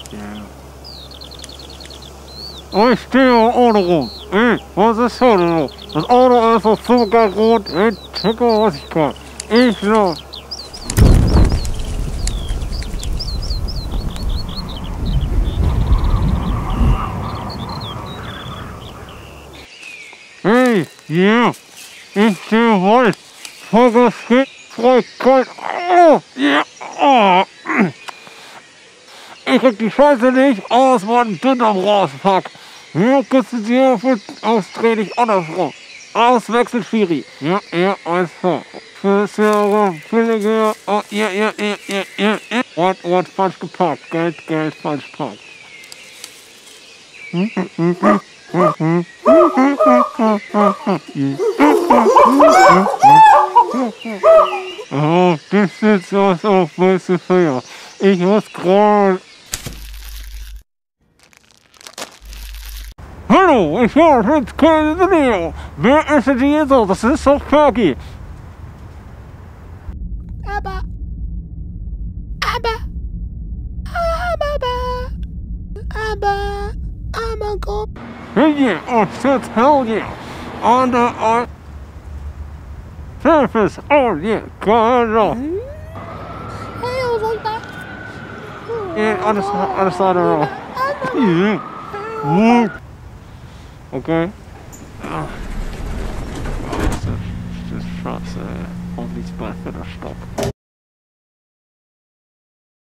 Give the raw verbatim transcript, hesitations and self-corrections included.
Ja. Oh, ich stehe im Auto rum. Ey, was ist heute los? Das Auto ist auf zuckerrot. Ey, check mal, was ich kann. Ich los. Hey, ja. Ich stehe voll. Fokus geht voll kalt. Oh, ja. Oh. Ich krieg die Scheiße nicht aus meinem Dünndarm rauspack. Ja, kannst du dir ausdreh dich andersrum. Auswechseln, Schiri. Ja, ja, alles klar. Für Server, Billige. Oh, ja, ja, ja, ja, ja, ja. Ort, Ort, falsch geparkt. Geld, Geld, falsch geparkt. Oh, das ist was auf weiße Feuer. Ich muss gerade. Hallo, ich habe jetzt keine Video. Wer ist denn hier so? Das ist doch Fergie. Aber. Aber. Aber. Aber. Aber Gott. Hey, yeah, oh, shit, hell yeah. On the on. Surface, oh yeah, God, oh. Hey, was soll das? Yeah, on the, on the side of the road. Yeah. Woo. Okay. Oh. Das ist das Schwarze. Hoffentlich bald wieder Stopp.